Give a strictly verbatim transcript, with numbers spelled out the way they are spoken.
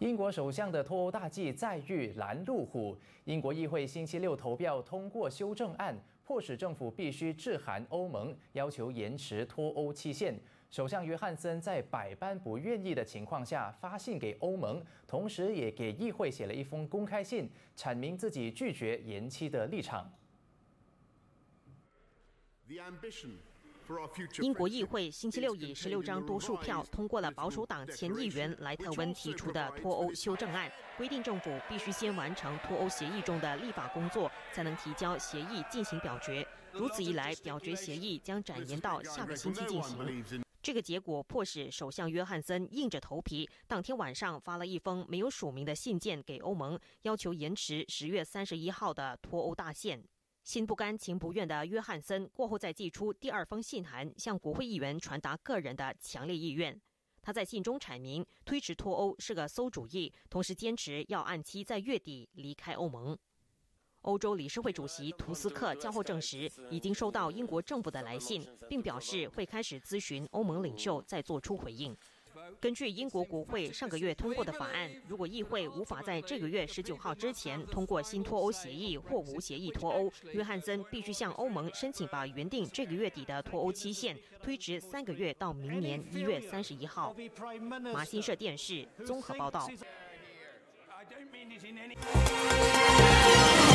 英国首相的脱欧大计再遇拦路虎。英国议会星期六投票通过修正案，迫使政府必须致函欧盟，要求延迟脱欧期限。首相约翰森在百般不愿意的情况下发信给欧盟，同时也给议会写了一封公开信，阐明自己拒绝延期的立场。 英国议会星期六以十六张多数票通过了保守党前议员莱特温提出的脱欧修正案，规定政府必须先完成脱欧协议中的立法工作，才能提交协议进行表决。如此一来，表决协议将展延到下个星期进行。这个结果迫使首相约翰森硬着头皮，当天晚上发了一封没有署名的信件给欧盟，要求延迟十月三十一号的脱欧大限。 心不甘情不愿的约翰森过后再寄出第二封信函，向国会议员传达个人的强烈意愿。他在信中阐明，推迟脱欧是个馊主意，同时坚持要按期在月底离开欧盟。欧洲理事会主席图斯克较后证实，已经收到英国政府的来信，并表示会开始咨询欧盟领袖，再做出回应。 根据英国国会上个月通过的法案，如果议会无法在这个月十九号之前通过新脱欧协议或无协议脱欧，约翰森必须向欧盟申请把原定这个月底的脱欧期限推迟三个月到明年一月三十一号。马新社电视综合报道。